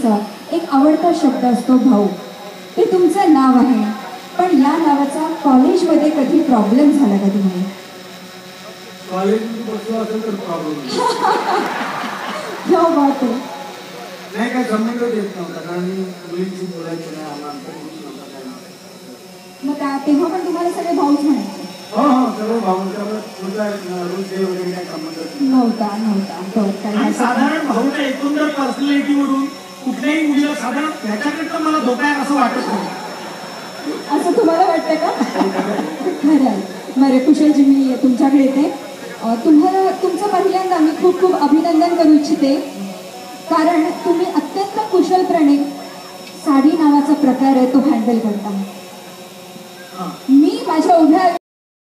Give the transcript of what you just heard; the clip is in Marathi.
मुलींचा एक आवडता शब्द असतो भाऊ. ते तुमचं नाव आहे, पण या नावाचा कॉलेजमध्ये कधी प्रॉब्लेम झाला का तुम्हाला? कॉलेजमध्ये बसलो असेल तर प्रॉब्लेम क्या बात आहे. नाही, काय संबंध येत नव्हता, कारण मी मुलींशी बोलायचो नाही, आमचा ग्रुप नव्हता काय नव्हतं. मग त्या तेव्हा पण तुम्हाला सगळे भाऊच म्हणायचे? हो हो, सगळं भाऊंच्या रोज डे वगैरे काही संबंध नव्हता. आणि साधारण भाऊच्या एकंदर पर्सनॅलिटीवरून कुठल्याही मुलीला साधारण ह्याच्याकडनं मला धोका आहे असं वाटत नाही. असं तुम्हाला वाटतं का? खरं आहे. बरं कुशलजी, मी तुमच्याकडे येते. तुम्हाला तुमचं पहिल्यांदा मी खूप खूप अभिनंदन करू इच्छिते, कारण तुम्ही अत्यंत कुशलपणे साडी नावाचा प्रकार आहे तो हँडल करता. मी माझ्या उभ्या